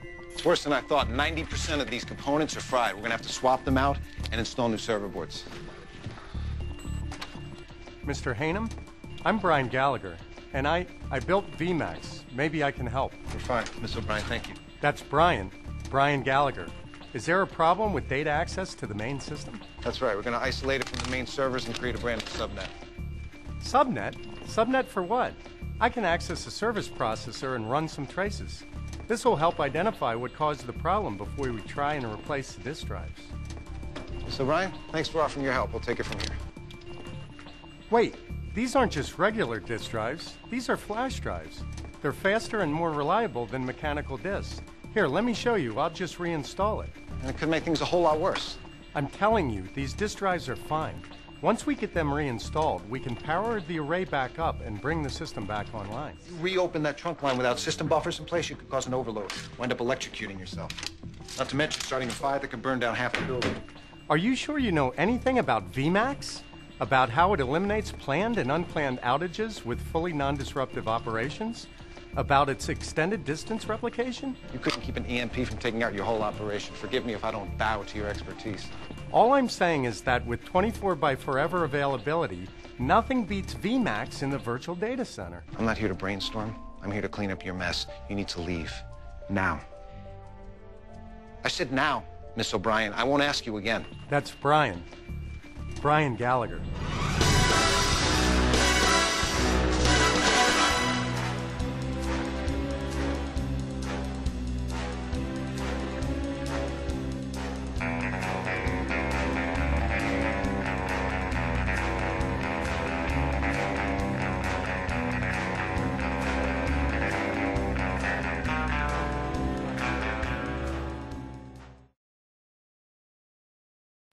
It's worse than I thought. 90% of these components are fried. We're gonna have to swap them out and install new server boards. Mr. Hanum, I'm Brian Gallagher, and I built VMAX. Maybe I can help. We're fine, Miss O'Brien, thank you. That's Brian Gallagher. Is there a problem with data access to the main system? That's right. We're gonna isolate it from the main servers and create a brand new subnet. Subnet? Subnet for what? I can access a service processor and run some traces. This will help identify what caused the problem before we try and replace the disk drives. Miss O'Brien, thanks for offering your help. We'll take it from here. Wait, these aren't just regular disk drives. These are flash drives. They're faster and more reliable than mechanical disks. Here, let me show you. I'll just reinstall it. And it could make things a whole lot worse. I'm telling you, these disk drives are fine. Once we get them reinstalled, we can power the array back up and bring the system back online. You reopen that trunk line without system buffers in place, you could cause an overload. Wind up electrocuting yourself. Not to mention starting a fire that could burn down half the building. Are you sure you know anything about VMAX? About how it eliminates planned and unplanned outages with fully non-disruptive operations? About its extended distance replication? You couldn't keep an EMP from taking out your whole operation. Forgive me if I don't bow to your expertise. All I'm saying is that with 24 by forever availability, nothing beats VMAX in the virtual data center. I'm not here to brainstorm. I'm here to clean up your mess. You need to leave. Now. I said now, Miss O'Brien. I won't ask you again. That's Brian Gallagher.